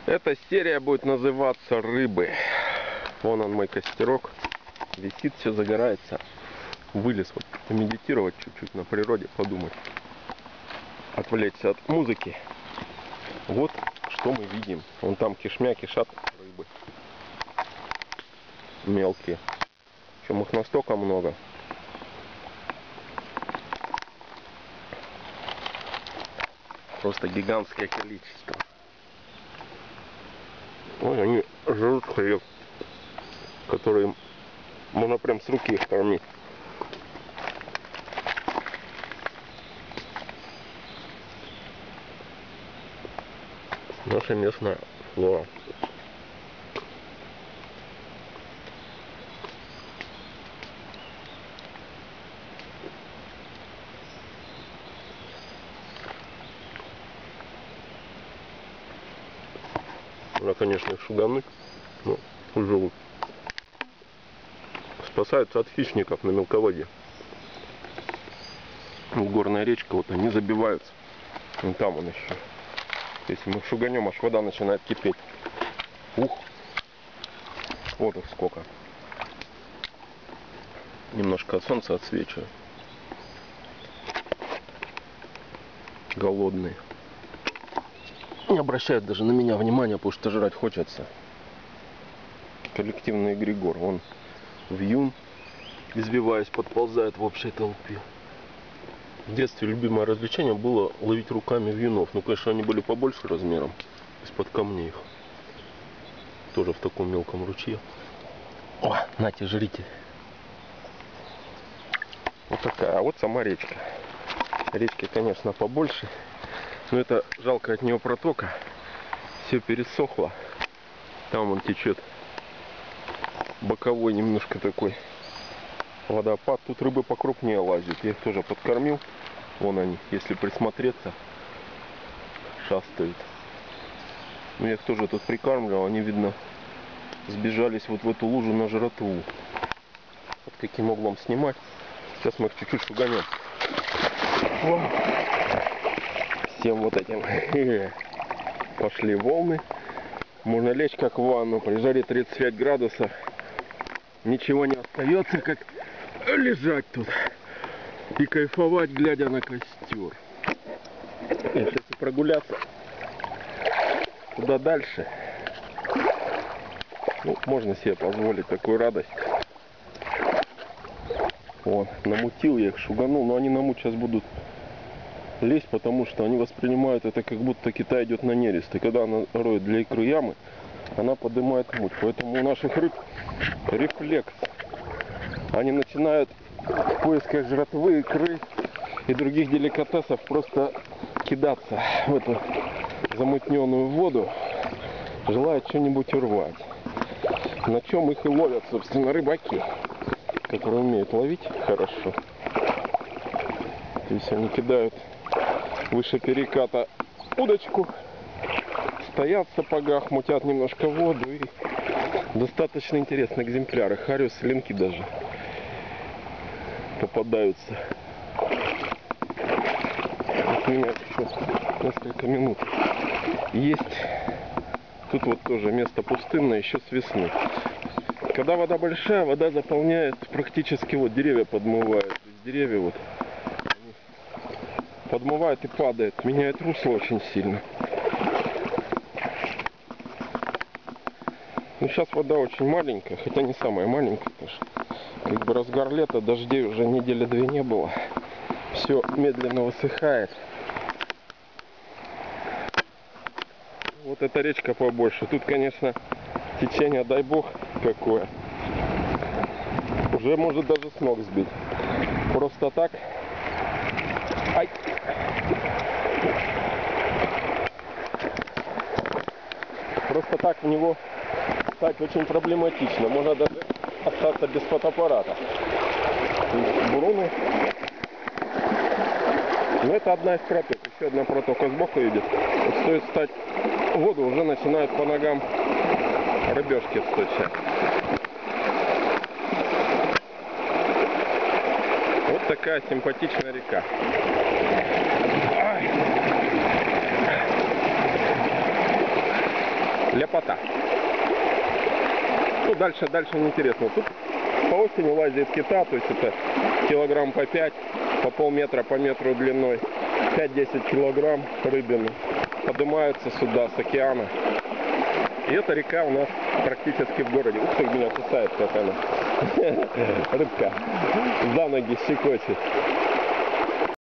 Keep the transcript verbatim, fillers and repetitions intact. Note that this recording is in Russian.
Эта серия будет называться «Рыбы». Вон он, мой костерок. Висит, все загорается. Вылез вот помедитировать чуть-чуть на природе, подумать. Отвлечься от музыки. Вот что мы видим. Вон там кишмя кишат рыбы. Мелкие. Причем их настолько много. Просто гигантское количество. Ой, они жрут хлеб, который можно прям с руки их кормить. Наша местная флора. Надо, конечно, их шугануть, но живут. Спасаются от хищников на мелководье. Горная речка, вот они забиваются. Вон там он еще. Если мы шуганем, аж вода начинает кипеть. Ух! Вот их сколько. Немножко от солнца отсвечиваю. Голодные. Не обращают даже на меня внимания, потому что жрать хочется. Коллективный эгрегор. Он вьюн, избиваясь, подползает в общей толпе. В детстве любимое развлечение было ловить руками вьюнов. Ну, конечно, они были побольше размером. Из-под камней их. Тоже в таком мелком ручье. О, нате, жрите. Вот такая. А вот сама речка. Речки, конечно, побольше. Но это жалко, от нее протока. Все пересохло. Там он течет. Боковой немножко такой водопад. Тут рыбы покрупнее лазят. Я их тоже подкормил. Вон они, если присмотреться, шастают. Но я их тоже тут прикармливал. Они, видно, сбежались вот в эту лужу на жратву. Под каким углом снимать. Сейчас мы их чуть-чуть шуганем. Всем вот этим пошли волны. Можно лечь как в ванну. При жаре тридцать пять градусов. Ничего не остается, как лежать тут и кайфовать, глядя на костер. Если прогуляться туда дальше, ну, можно себе позволить такую радость. Вот, намутил я их, шуганул, но они на муть сейчас будут лезть, потому что они воспринимают это, как будто Китай идет на нерест. И когда она роет для икры ямы, она поднимает муть. Поэтому у наших рыб рефлекс. Они начинают в поисках жратвы, икры и других деликатесов просто кидаться в эту замутненную воду, желая что-нибудь урвать. На чем их и ловят, собственно, рыбаки, которые умеют ловить хорошо. То есть они кидают выше переката удочку, стоят в сапогах, мутят немножко воду, и достаточно интересные экземпляры. Хариус, линки даже попадаются. Вот у меня еще несколько минут есть. Тут вот тоже место пустынное, еще с весны. Когда вода большая, вода заполняет практически, вот деревья подмывает. Деревья вот подмывает и падает, меняет русло очень сильно. Ну, сейчас вода очень маленькая, хотя не самая маленькая, потому что как бы разгар лета, дождей уже недели две не было. Все медленно высыхает. Вот эта речка побольше. Тут, конечно, течение, дай бог, какое. Уже может даже с ног сбить. Просто так. Ай! Просто так в него стать очень проблематично. Можно даже остаться без фотоаппарата. Буруны. Но это одна из проток. Еще одна протока сбоку идет. Вот стоит встать в воду, уже начинают по ногам рыбешки стучать. Вот такая симпатичная река. Ай. ляпота. Ну, дальше, дальше неинтересно. Тут по осени лазит кита, то есть это килограмм по пять, по полметра, по метру длиной. пять-десять килограмм рыбины поднимаются сюда с океана. И эта река у нас практически в городе. Ух ты, меня кусает как она. Рыбка за ноги щекочет.